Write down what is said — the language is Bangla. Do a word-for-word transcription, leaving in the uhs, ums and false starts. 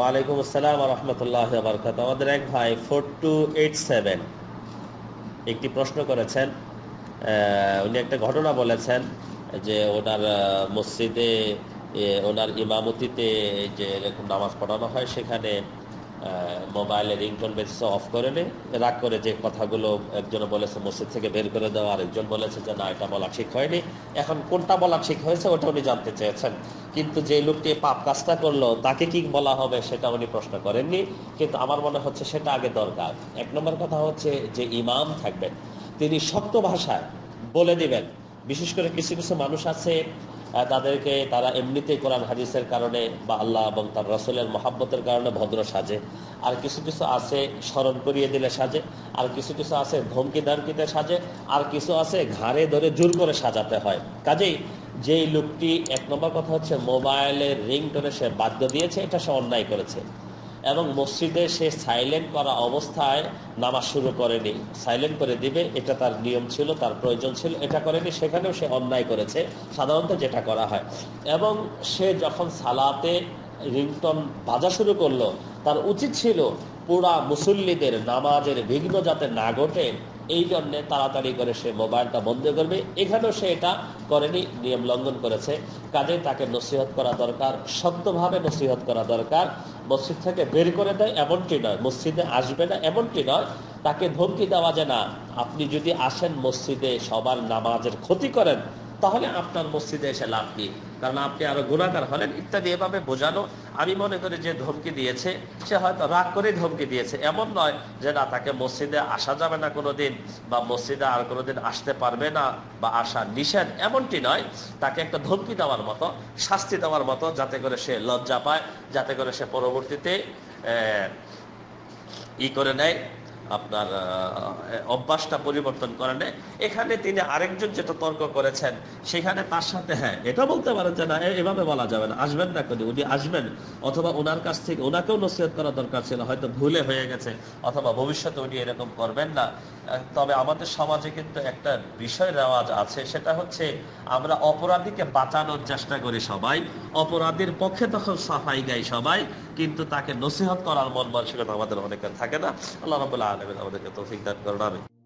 ওয়ালাইকুম আসসালাম ওয়া রাহমাতুল্লাহি ওয়া বারাকাতুহু। আমাদের এক ভাই ফোর টু এইট সেভেন একটি প্রশ্ন করেছেন। আহ, উনি একটা ঘটনা বলেছেন যে ওনার আহ, মসজিদে এ, ওনার ইমামতিতে যে এরকম নামাজ পড়ানো হয়, সেখানে মোবাইলে রিংটোন বেসে অফ করে নে, রাগ করে যে কথাগুলো একজন বলেছে মসজিদ থেকে বের করে দেওয়া, আরেকজন বলেছে যে না, এটা বলা ঠিক হয়নি। এখন কোনটা বলা ঠিক হয়েছে ওটা উনি জানতে চেয়েছেন, কিন্তু যে লোকটি পাপ কাজটা করলো তাকে কি বলা হবে সেটা উনি প্রশ্ন করেননি। কিন্তু আমার মনে হচ্ছে সেটা আগে দরকার। এক নম্বর কথা হচ্ছে যে ইমাম থাকবেন, তিনি শক্ত ভাষায় বলে দিবেন। বিশেষ করে কিছু কিছু মানুষ আছে, আহ, তাদেরকে তারা এমনিতেই কোরআন হাদিসের কারণে বা আল্লাহ এবং তার রসুলের মহাব্বতের কারণে ভদ্র সাজে, আর কিছু কিছু আছে স্মরণ করিয়ে দিলে সাজে, আর কিছু কিছু আছে ধমকি ধামকিতে সাজে, আর কিছু আছে ঘাড়ে ধরে জোর করে সাজাতে হয়। কাজেই যেই লোকটি, এক নম্বর কথা হচ্ছে মোবাইলের রিংটোনে সে বাধ্য দিয়েছে, এটা সে অন্যায় করেছে। এবং মসজিদে সে সাইলেন্ট করা অবস্থায় নামাজ শুরু করেনি, সাইলেন্ট করে দিবে, এটা তার নিয়ম ছিল, তার প্রয়োজন ছিল, এটা করেনি, সেখানেও সে অন্যায় করেছে সাধারণত যেটা করা হয়। এবং সে যখন সালাতে রিংটন বাজা শুরু করলো, তার উচিত ছিল পুরা মুসল্লিদের নামাজের বিঘ্ন যাতে না ঘটে, এই জন্যে তাড়াতাড়ি করে সে মোবাইলটা বন্ধ করবে। এখানেও সে এটা করেনি, নিয়ম লঙ্ঘন করেছে। কাজে তাকে নসিহত করা দরকার, শক্তভাবে নসিহত করা দরকার। মসজিদ থেকে বের করে দেয় এমনটি নয়, মসজিদে আসবে না এমনটি নয়, তাকে ধমকি দেওয়া যে না, আপনি যদি আসেন মসজিদে সবার নামাজের ক্ষতি করেন, তাহলে আপনার মসজিদে এসে লাভ নেই, কারণ আপনি আরো গুনাহগার হলেন, ইত্যাদি এভাবে বোঝানো। আমি মনে করি যে ধমকি দিয়েছে সে হয়তো রাগ করে ধমকি দিয়েছে, এমন নয় যে না, তাকে মসজিদে আসা যাবে না কোনোদিন, বা মসজিদে আর কোনোদিন আসতে পারবে না, বা আসা নিষেধ, এমনটি নয়। তাকে একটা ধমকি দেওয়ার মতো, শাস্তি দেওয়ার মতো, যাতে করে সে লজ্জা পায়, যাতে করে সে পরবর্তীতে আহ ই করে নেয়, আপনার অভ্যাসটা পরিবর্তন করে নেয়। এখানে তিনি আরেকজন যেটা তর্ক করেছেন, সেখানে তার সাথে হ্যাঁ এটা বলতে পারেন যে না, এভাবে বলা যাবে না, আসবেন না করে উনি আসবেন, অথবা ওনার কাছ থেকে ওনাকেও নসিহত করা দরকার ছিল, হয়তো ভুলে হয়ে গেছে, অথবা ভবিষ্যতে উনি এরকম করবেন না। তবে আমাদের সমাজে কিন্তু একটা বিষয় রেওয়াজ আছে, সেটা হচ্ছে আমরা অপরাধীকে বাঁচানোর চেষ্টা করি সবাই, অপরাধীর পক্ষে তখন সাফাই গাই সবাই, কিন্তু তাকে নসিহত করার মন মানসিকতা আমাদের অনেকের থাকে না। আল্লাহ রাব্বুল আলামিন আমাদেরকে তৌফিক দান করুন, আমিন।